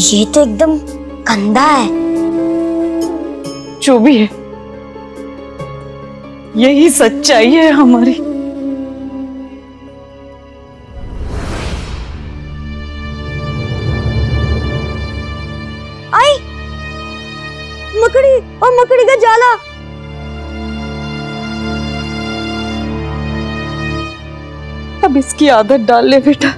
ये तो एकदम गंदा है। जो भी है, यही सच्चाई है हमारी। आई मकड़ी और मकड़ी का जाला। अब इसकी आदत डाल ले बेटा।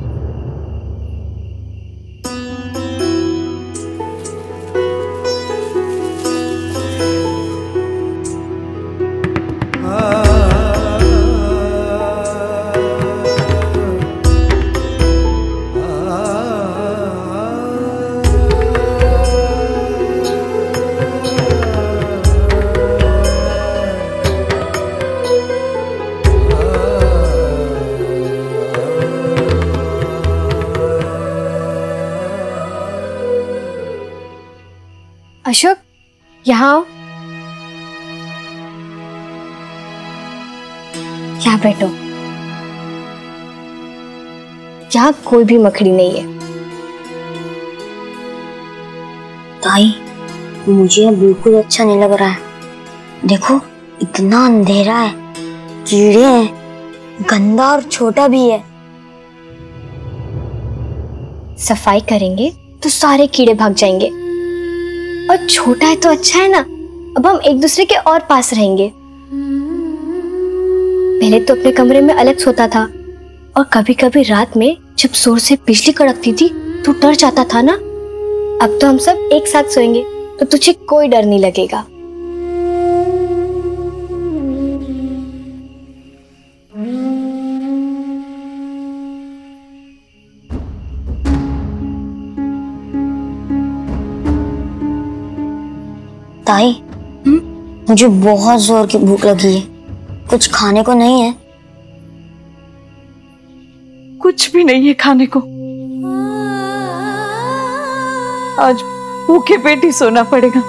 अशोक, यहाँ आओ। यहाँ बैठो। यहाँ कोई भी मकड़ी नहीं है। ताई, मुझे अब बिल्कुल अच्छा नहीं लग रहा है। देखो इतना अंधेरा है, कीड़े हैं, गंदा और छोटा भी है। सफाई करेंगे तो सारे कीड़े भाग जाएंगे। और छोटा है तो अच्छा है ना, अब हम एक दूसरे के और पास रहेंगे। पहले तो अपने कमरे में अलग सोता था, और कभी कभी रात में जब जोर से बिजली कड़कती थी तो डर जाता था ना। अब तो हम सब एक साथ सोएंगे तो तुझे कोई डर नहीं लगेगा। ताई, मुझे बहुत जोर की भूख लगी है। कुछ खाने को नहीं है? कुछ भी नहीं है खाने को। आज भूखे पेट ही सोना पड़ेगा।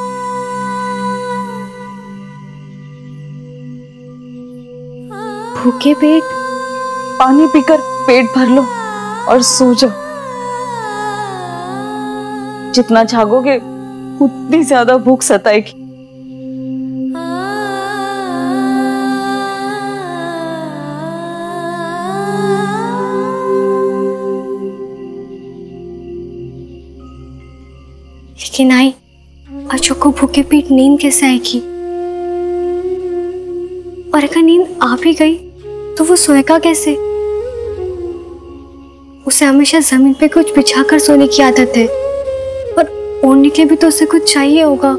भूखे पेट? पानी पीकर पेट भर लो और सो जाओ। जितना जागोगे उतनी ज्यादा भूख सताएगी। लेकिन आई, अशोक को भूखे पेट नींद कैसे आएगी? और अगर नींद आ भी गई तो वो सोएगा कैसे? उसे हमेशा जमीन पे कुछ बिछाकर सोने की आदत है, और ओढ़ने के लिए भी तो उसे कुछ चाहिए होगा।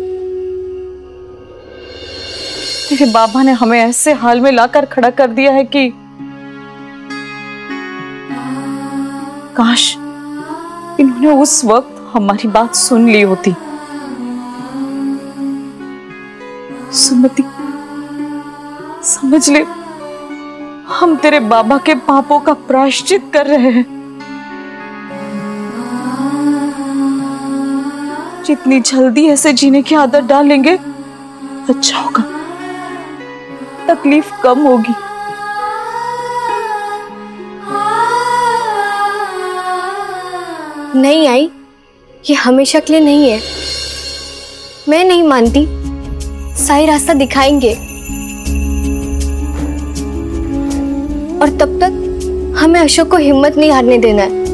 तेरे बाबा ने हमें ऐसे हाल में लाकर खड़ा कर दिया है कि काश इन्होंने उस वक्त हमारी बात सुन ली होती। सुमति, समझ ले, हम तेरे बाबा के पापों का प्रायश्चित कर रहे हैं। जितनी जल्दी ऐसे जीने की आदत डालेंगे अच्छा होगा, तकलीफ कम होगी। नहीं आई, ये हमेशा के लिए नहीं है। मैं नहीं मानती। साई रास्ता दिखाएंगे, और तब तक हमें अशोक को हिम्मत नहीं हारने देना है।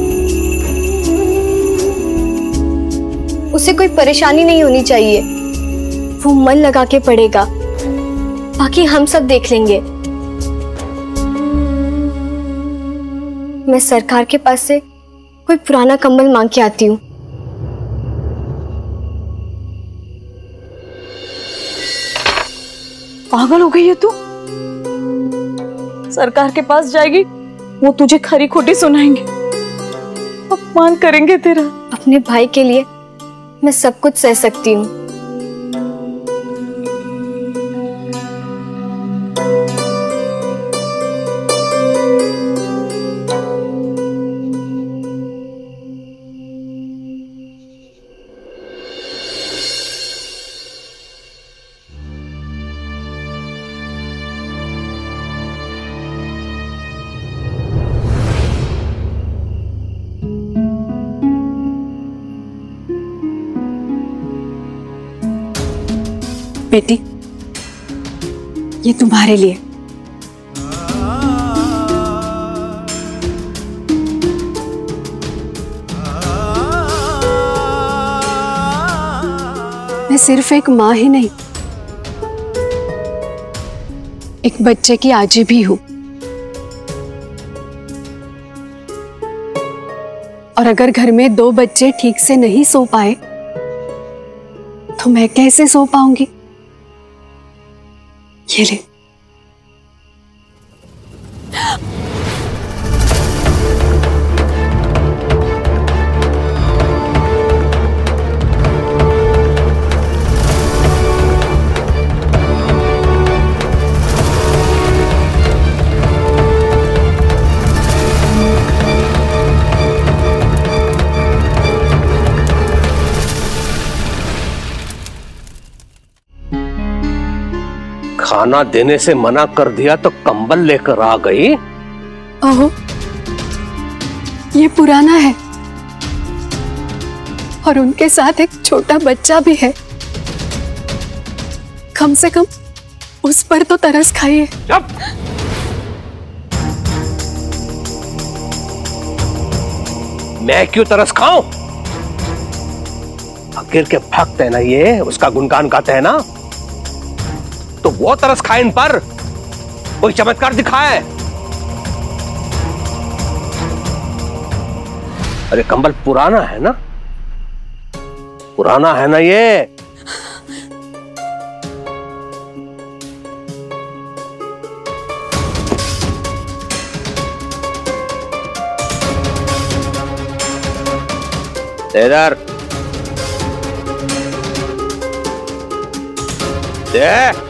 उसे कोई परेशानी नहीं होनी चाहिए। वो मन लगा के पढ़ेगा, बाकी हम सब देख लेंगे। मैं सरकार के पास से कोई पुराना कंबल मांग के आती हूँ। पागल हो गई है तू? सरकार के पास जाएगी, वो तुझे खरी खोटी सुनाएंगे, अपमान करेंगे तेरा। अपने भाई के लिए मैं सब कुछ सह सकती हूँ। बेटी, ये तुम्हारे लिए। मैं सिर्फ एक माँ ही नहीं, एक बच्चे की आजी भी हूं। और अगर घर में 2 बच्चे ठीक से नहीं सो पाए तो मैं कैसे सो पाऊंगी? ये ले। खाना देने से मना कर दिया तो कंबल लेकर आ गई। ओहो, ये पुराना है और उनके साथ एक छोटा बच्चा भी है। कम से कम उस पर तो तरस खाइए। चुप! मैं क्यों तरस खाऊं? फकीर के भक्त है ना ये, उसका गुणगान गाते हैं ना, तो वो तरस खाए इन पर, कोई चमत्कार दिखाए। अरे कंबल पुराना है ना, पुराना है ना ये। इधर दे।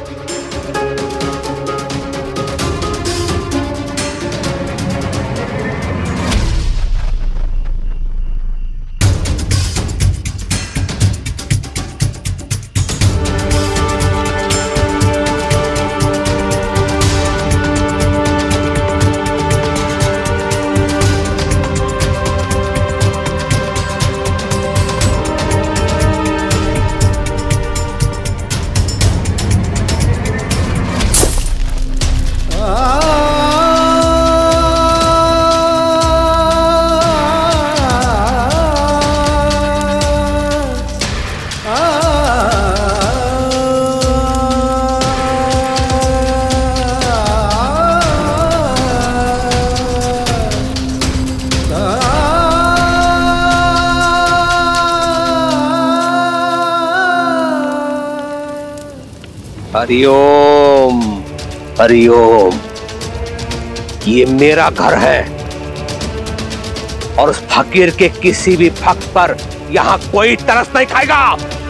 हरिओम हरिओम। ये मेरा घर है और उस फकीर के किसी भी भक्त पर यहां कोई तरस नहीं खाएगा।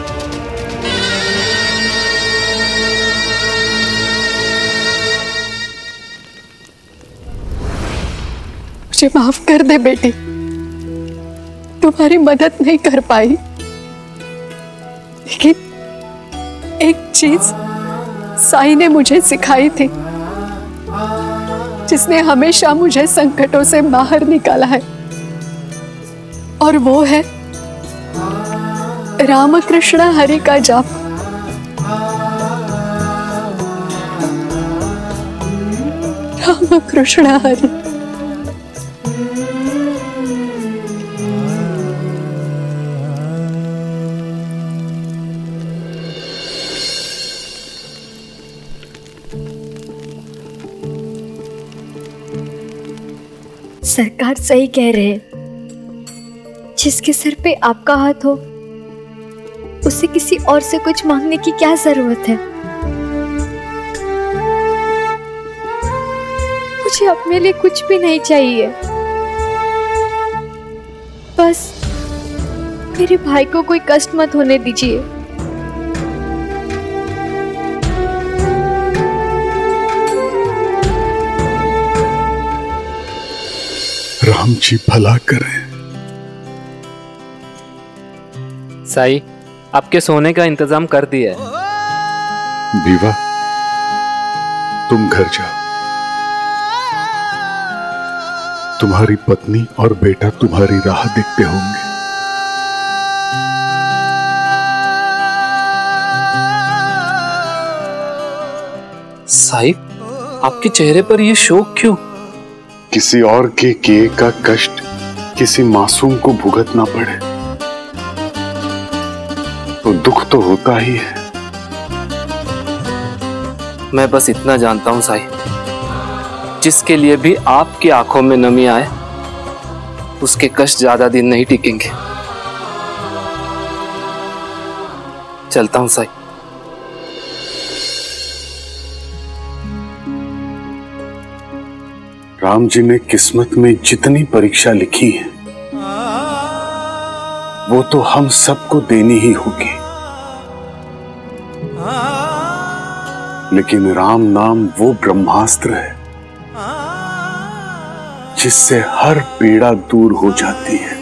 मुझे माफ कर दे बेटी, तुम्हारी मदद नहीं कर पाई, लेकिन एक चीज साई ने मुझे सिखाई थी, जिसने हमेशा मुझे संकटों से बाहर निकाला है, और वो है रामकृष्ण हरि का जाप। रामकृष्ण हरि। सरकार सही कह रहे हैं, जिसके सर पे आपका हाथ हो उसे किसी और से कुछ मांगने की क्या जरूरत है। मुझे अपने लिए कुछ भी नहीं चाहिए, बस मेरे भाई को कोई कष्ट मत होने दीजिए। राम जी भला करें। साई, आपके सोने का इंतजाम कर दिया है। विवा, तुम घर जाओ। तुम्हारी पत्नी और बेटा तुम्हारी राह देखते होंगे। साहिब, आपके चेहरे पर ये शोक क्यों? किसी और के किए का कष्ट किसी मासूम को भुगतना पड़े तो दुख तो होता ही है। मैं बस इतना जानता हूं साहिब, जिसके लिए भी आपकी आंखों में नमी आए उसके कष्ट ज्यादा दिन नहीं टिकेंगे। चलता हूं साहिब। राम जी ने किस्मत में जितनी परीक्षा लिखी है वो तो हम सबको देनी ही होगी, लेकिन राम नाम वो ब्रह्मास्त्र है जिससे हर पीड़ा दूर हो जाती है।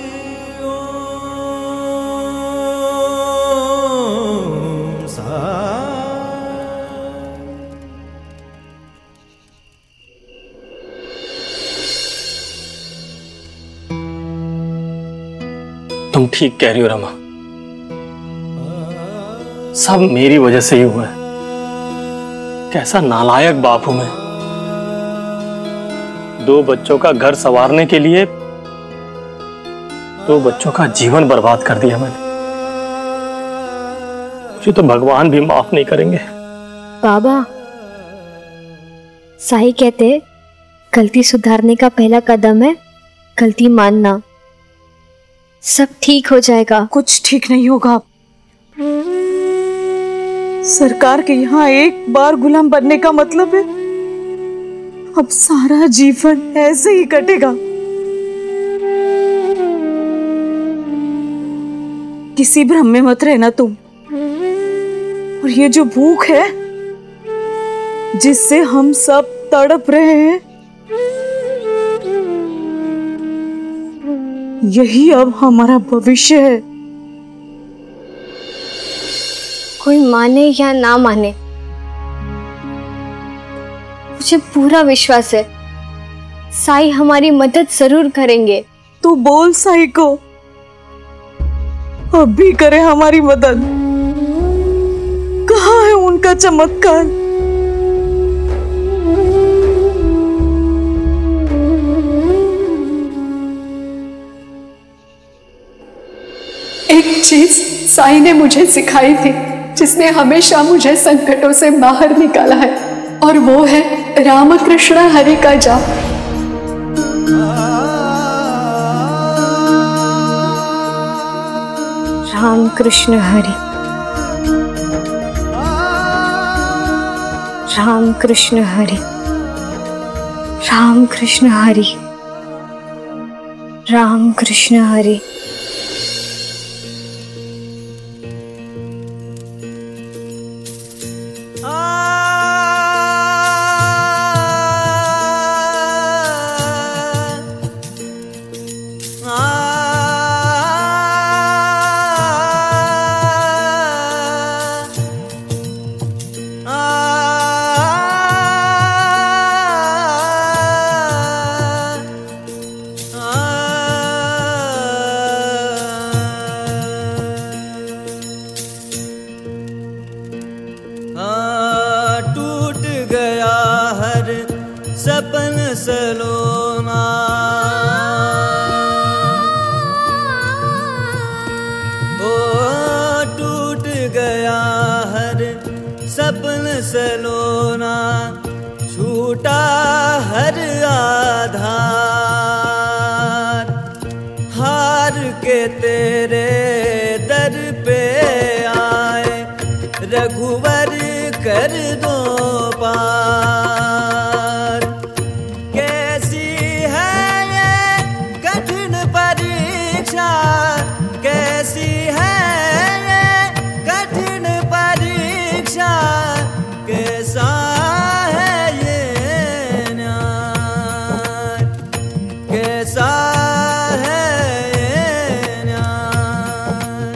तुम ठीक कह रही हो रमा, सब मेरी वजह से ही हुआ है। कैसा नालायक बाप हूं मैं। 2 बच्चों का घर संवारने के लिए 2 बच्चों का जीवन बर्बाद कर दिया मैंने। मुझे तो भगवान भी माफ नहीं करेंगे। बाबा, साई कहते गलती सुधारने का पहला कदम है गलती मानना। सब ठीक हो जाएगा। कुछ ठीक नहीं होगा। सरकार के यहाँ एक बार गुलाम बनने का मतलब है अब सारा जीवन ऐसे ही कटेगा। किसी भ्रम में मत रहना तुम। और ये जो भूख है जिससे हम सब तड़प रहे हैं, यही अब हमारा भविष्य है। कोई माने या ना माने, मुझे पूरा विश्वास है साई हमारी मदद जरूर करेंगे। तू बोल साई को अब भी करे हमारी मदद। कहाँ है उनका चमत्कार? एक चीज साई ने मुझे सिखाई थी जिसने हमेशा मुझे संकटों से बाहर निकाला है, और वो है रामकृष्ण हरि का जाप। राम कृष्ण हरि, राम कृष्ण हरि, राम कृष्ण हरि, राम कृष्ण हरि। सलोना छूटा हर आधार, हार के तेरे दर पे आए रघुवर कर दो पार। कैसी है ये कठिन परीक्षा, कैसी है ये कठिन परीक्षा, कैसा है ये न्याय, कैसा है ये न्याय।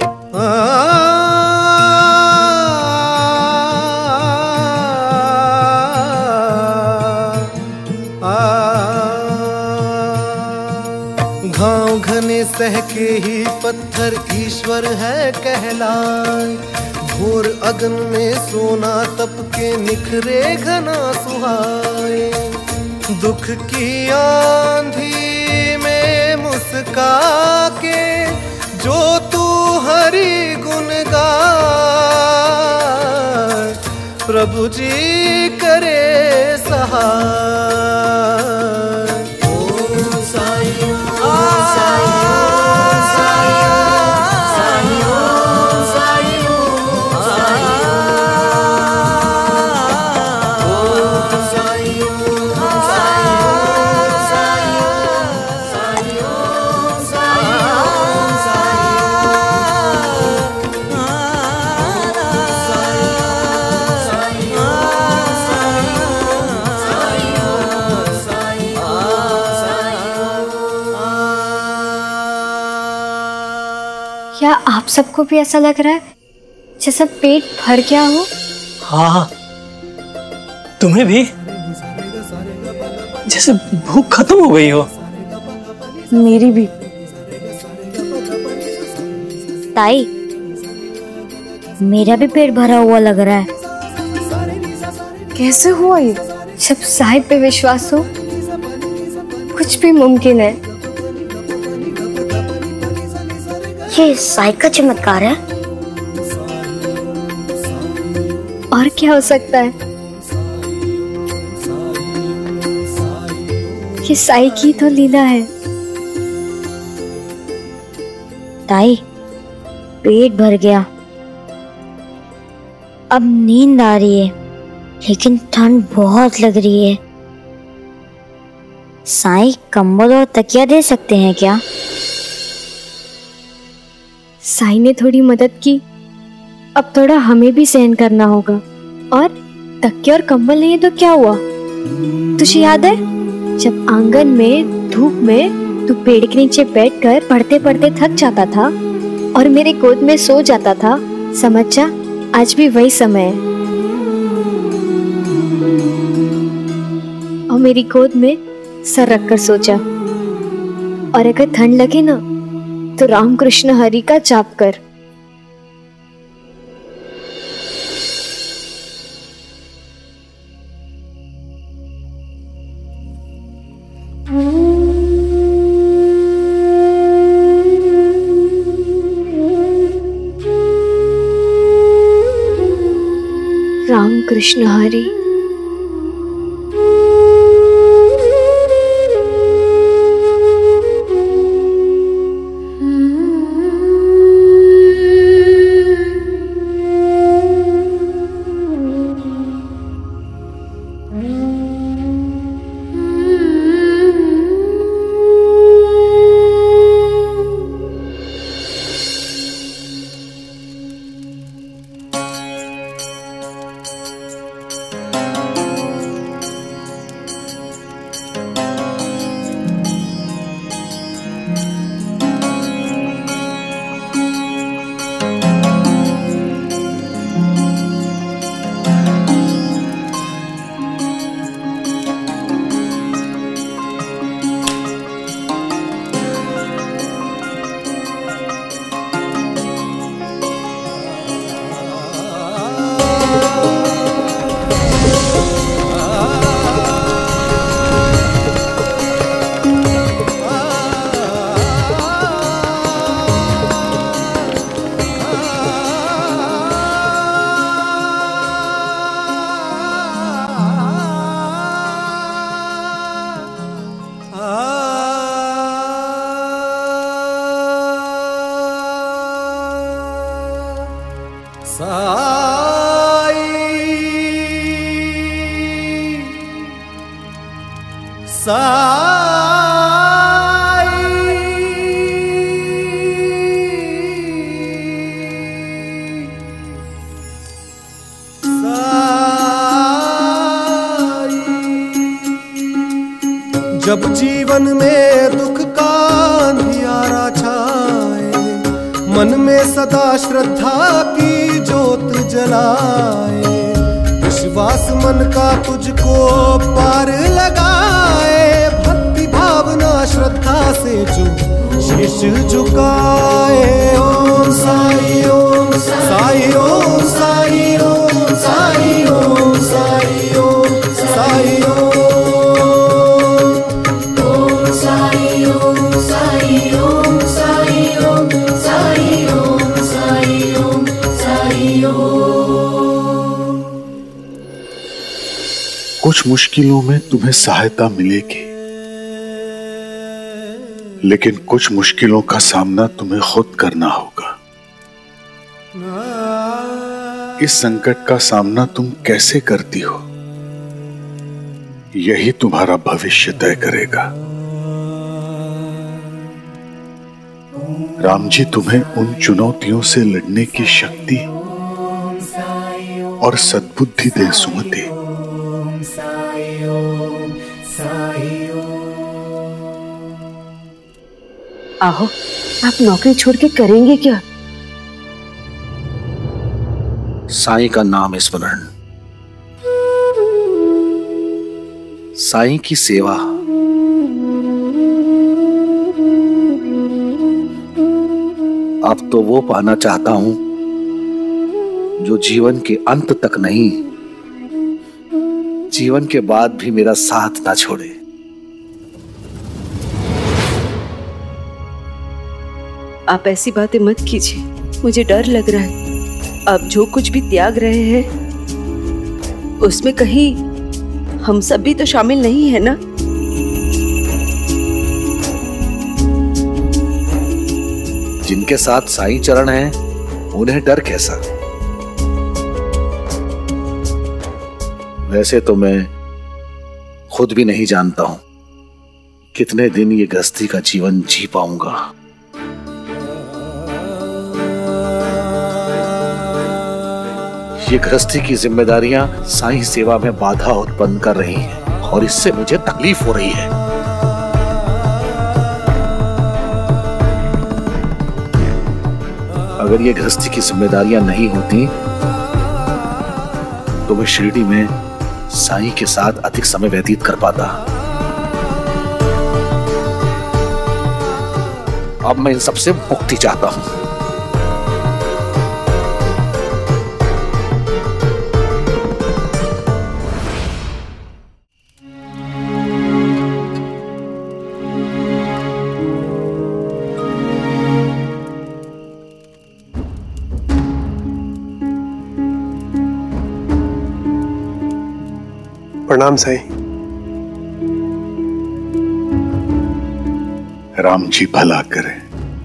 घाव घने सह के ही पत्थर ईश्वर है कहलाए, घोर अगन में सोना तप के निखरे घना सुहाए। दुख की आंधी में मुस्का के जो तू हरि गुण गाए, प्रभु जी करे सहाय। ओम साई ओम साई ओम साई ओम साई ओम साई ओम साई ओम साई ओम साई क्या आप सबको भी ऐसा लग रहा है जैसा पेट भर गया हो? हाँ, तुम्हें भी जैसे भूख खत्म हो गई हो। मेरी भी। ताई, मेरा भी पेट भरा हुआ लग रहा है। कैसे हुआ ये? जब साहिब पे विश्वास हो कुछ भी मुमकिन है। ये साई का चमत्कार है। और क्या हो सकता है? ये साई की तो लीला है। ताई, पेट भर गया, अब नींद आ रही है, लेकिन ठंड बहुत लग रही है। साई कंबल और तकिया दे सकते हैं क्या? साई ने थोड़ी मदद की, अब थोड़ा हमें भी सहन करना होगा। और तकिया और कंबल नहीं है तो क्या हुआ? तुझे याद है जब आंगन में धूप में तू पेड़ के नीचे बैठकर पढ़ते पढ़ते थक जाता था और मेरे गोद में सो जाता था? समझ जा, आज भी वही समय है। और मेरी गोद में सर रखकर सो जा। और अगर ठंड लगे ना तो राम कृष्ण हरि का जाप कर। राम कृष्ण हरि। जब जीवन में दुख का अंधियारा छाए, मन में सदा श्रद्धा की ज्योत जलाए, विश्वास मन का तुझको पार लगाए, भक्ति भावना श्रद्धा से जो शीश झुकाए। ओम साई ओम साई ओम साई। कुछ मुश्किलों में तुम्हें सहायता मिलेगी, लेकिन कुछ मुश्किलों का सामना तुम्हें खुद करना होगा। इस संकट का सामना तुम कैसे करती हो, यही तुम्हारा भविष्य तय करेगा। राम जी तुम्हें उन चुनौतियों से लड़ने की शक्ति और सद्बुद्धि दे सुमति। आहो, आप नौकरी छोड़ के करेंगे क्या? साईं का नाम स्मरण, साईं की सेवा, अब तो वो पाना चाहता हूं जो जीवन के अंत तक नहीं, जीवन के बाद भी मेरा साथ ना छोड़े। आप ऐसी बातें मत कीजिए, मुझे डर लग रहा है। आप जो कुछ भी त्याग रहे हैं उसमें कहीं हम सब भी तो शामिल नहीं है ना? जिनके साथ साईं चरण है उन्हें डर कैसा। वैसे तो मैं खुद भी नहीं जानता हूं कितने दिन ये गृहस्थी का जीवन जी पाऊंगा। ये गृहस्थी की जिम्मेदारियां साईं सेवा में बाधा उत्पन्न कर रही हैं और इससे मुझे तकलीफ हो रही है। अगर ये गृहस्थी की जिम्मेदारियां नहीं होती तो मैं शिरडी में साईं के साथ अधिक समय व्यतीत कर पाता। अब मैं इन सबसे मुक्ति चाहता हूं। प्रणाम साईं। राम जी भला करे।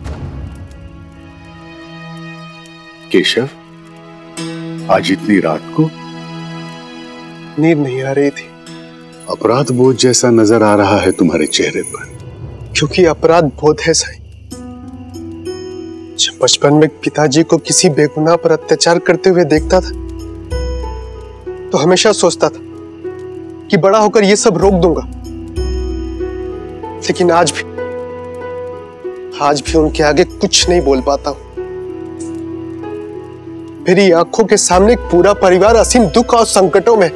केशव, आज इतनी रात को? नींद नहीं आ रही थी। अपराध बोध जैसा नजर आ रहा है तुम्हारे चेहरे पर। क्योंकि अपराध बोध है साईं। जब बचपन में पिताजी को किसी बेगुनाह पर अत्याचार करते हुए देखता था तो हमेशा सोचता था कि बड़ा होकर ये सब रोक दूंगा, लेकिन आज भी उनके आगे कुछ नहीं बोल पाता हूं। मेरी आंखों के सामने एक पूरा परिवार असीम दुख और संकटों में,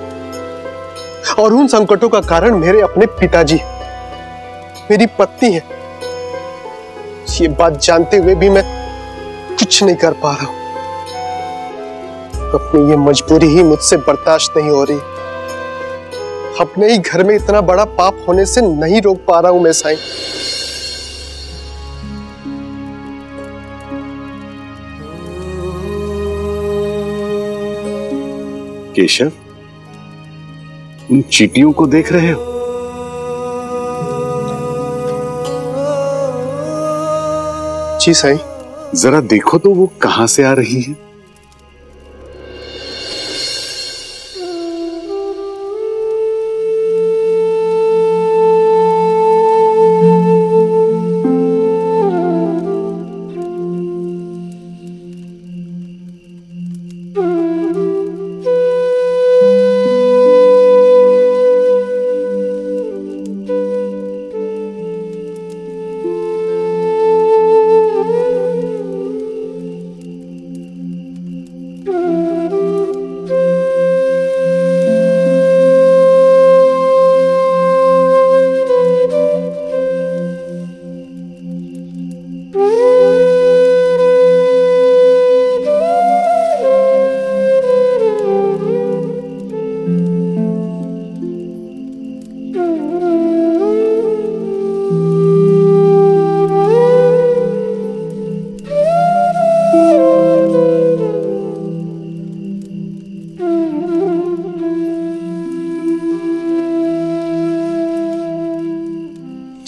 और उन संकटों का कारण मेरे अपने पिताजी, मेरी पत्नी है। ये बात जानते हुए भी मैं कुछ नहीं कर पा रहा हूं। अपनी ये मजबूरी ही मुझसे बर्दाश्त नहीं हो रही। अपने ही घर में इतना बड़ा पाप होने से नहीं रोक पा रहा हूं मैं साईं। केशव, उन चींटियों को देख रहे हो? जी साईं। जरा देखो तो वो कहां से आ रही हैं।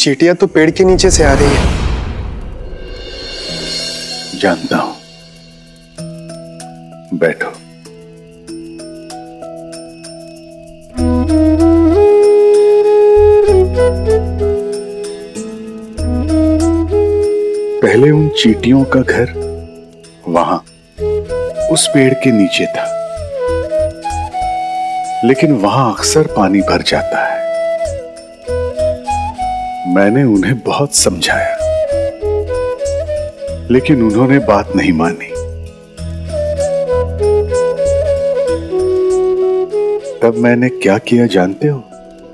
चींटियां तो पेड़ के नीचे से आ रही है। जानता हूं। बैठो। पहले उन चींटियों का घर वहां उस पेड़ के नीचे था, लेकिन वहां अक्सर पानी भर जाता है। मैंने उन्हें बहुत समझाया, लेकिन उन्होंने बात नहीं मानी। तब मैंने क्या किया जानते हो?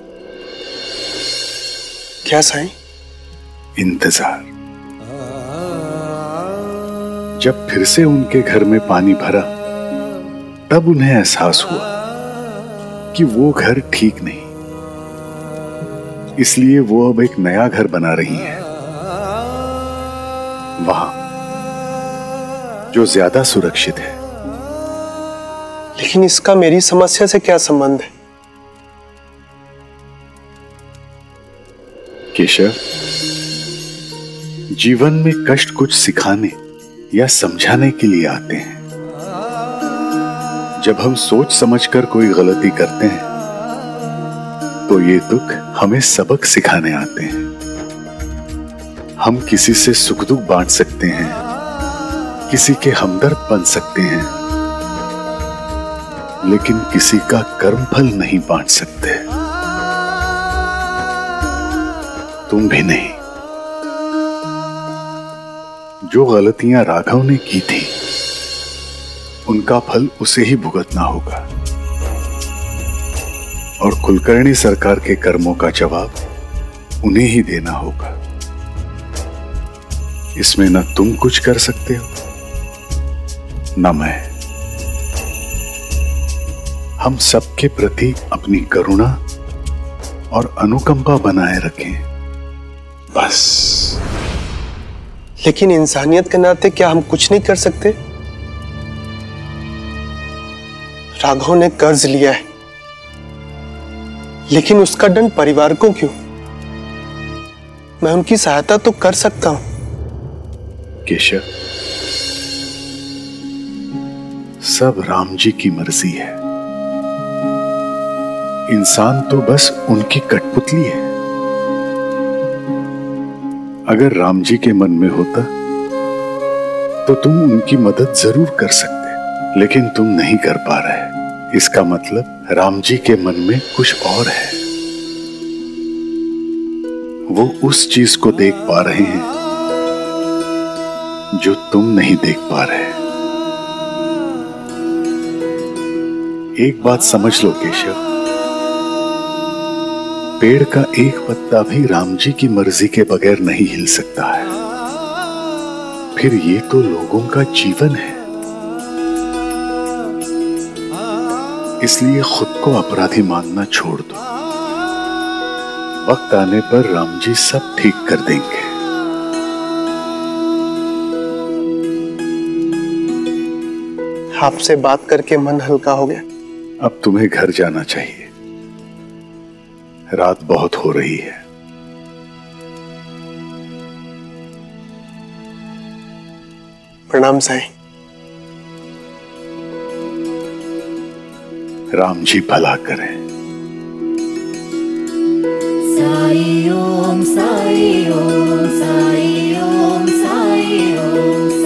क्या साईं? इंतजार। जब फिर से उनके घर में पानी भरा, तब उन्हें एहसास हुआ कि वो घर ठीक नहीं, इसलिए वो अब एक नया घर बना रही हैं, वहां जो ज्यादा सुरक्षित है। लेकिन इसका मेरी समस्या से क्या संबंध है? केशव, जीवन में कष्ट कुछ सिखाने या समझाने के लिए आते हैं। जब हम सोच समझकर कोई गलती करते हैं, तो ये दुख हमें सबक सिखाने आते हैं। हम किसी से सुख दुख बांट सकते हैं, किसी के हमदर्द बन सकते हैं, लेकिन किसी का कर्मफल नहीं बांट सकते। तुम भी नहीं। जो गलतियां राघव ने की थी, उनका फल उसे ही भुगतना होगा, और कुलकर्णी सरकार के कर्मों का जवाब उन्हें ही देना होगा। इसमें न तुम कुछ कर सकते हो, न मैं। हम सबके प्रति अपनी करुणा और अनुकंपा बनाए रखें, बस। लेकिन इंसानियत के नाते क्या हम कुछ नहीं कर सकते? राघव ने कर्ज लिया है, लेकिन उसका दंड परिवार को क्यों? मैं उनकी सहायता तो कर सकता हूं। केशव, सब राम जी की मर्जी है। इंसान तो बस उनकी कठपुतली है। अगर राम जी के मन में होता तो तुम उनकी मदद जरूर कर सकते, लेकिन तुम नहीं कर पा रहे। इसका मतलब राम जी के मन में कुछ और है। वो उस चीज को देख पा रहे हैं जो तुम नहीं देख पा रहे। एक बात समझ लो केशव, पेड़ का एक पत्ता भी राम जी की मर्जी के बगैर नहीं हिल सकता है। फिर ये तो लोगों का जीवन है। इसलिए खुद को अपराधी मानना छोड़ दो। वक्त आने पर राम जी सब ठीक कर देंगे। आपसे बात करके मन हल्का हो गया। अब तुम्हें घर जाना चाहिए, रात बहुत हो रही है। प्रणाम साईं। राम जी भला करें। साई ओम साई ओम साई ओम साई ओम।